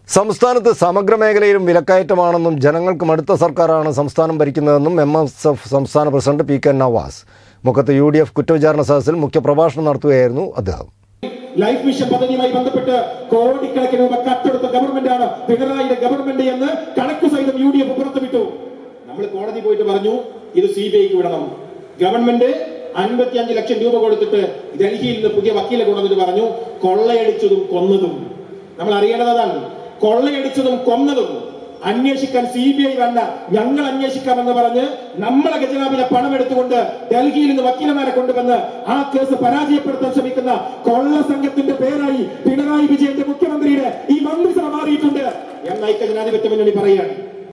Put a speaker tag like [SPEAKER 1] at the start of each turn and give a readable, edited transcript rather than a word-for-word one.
[SPEAKER 1] സംസ്ഥാനത്ത് സമഗ്ര മേഖലയിലും വിലക്കയറ്റമാണെന്നും ജനങ്ങൾക്ക് മടുത്ത സർക്കാരാണ് സംസ്ഥാനം ഭരിക്കുന്നതെന്നും MSF സംസ്ഥാന പ്രസിഡന്റ് പി കെ നവാസ് മുഖത്ത് UDF കുറ്റവിചാരണ സദസ്സിൽ മുഖ്യപ്രഭാഷണം നടത്തുകയായിരുന്നു അദ്ദേഹം.
[SPEAKER 2] ലൈഫ് മിഷൻ പദ്ധതിയുമായി ബന്ധപ്പെട്ട് കോടിക്കണക്കിന് രൂപ കട്ടെടുത്ത ഗവൺമെന്റാണ് പിണറായിയുടെ ഗവൺമെന്റ് എന്ന് കണക്ക് സഹിതം UDF പുറത്തുവിട്ടു. നമ്മൾ കോടതി പോയിട്ട് പറഞ്ഞു ഇത് CBIക്ക് വിടണം. ഗവൺമെന്റ് 55 ലക്ഷം രൂപ കൊടുത്തിട്ട് ഡൽഹിയിൽ നിന്ന് പുതിയ വക്കീലെ കൊണ്ടുവന്നിട്ട് പറഞ്ഞു കൊള്ളയടിച്ചതും കൊന്നതും നമ്മൾ അറിയേണ്ടതാണ്. കൊള്ളയടിച്ചതും കൊന്നതും അന്വേഷിക്കാൻ CBI വേണ്ട, ഞങ്ങൾ അന്വേഷിക്കാമെന്ന് പറഞ്ഞ് നമ്മളെ ഖജനാവിലെ പണം എടുത്തുകൊണ്ട് ഡൽഹിയിൽ നിന്ന് വക്കീലന്മാരെ കൊണ്ടുവന്ന് ആ കേസ് പരാജയപ്പെടുത്താൻ ശ്രമിക്കുന്ന കൊള്ള സംഘത്തിന്റെ പേരായി പിണറായി വിജയന്റെ മുഖ്യമന്ത്രിയുടെ ഈ മന്ത്രിസഭ മാറിയിട്ടുണ്ട് എന്ന് ഐക്യജനാധിപത്യ മുന്നണി പറയുകയാണ്.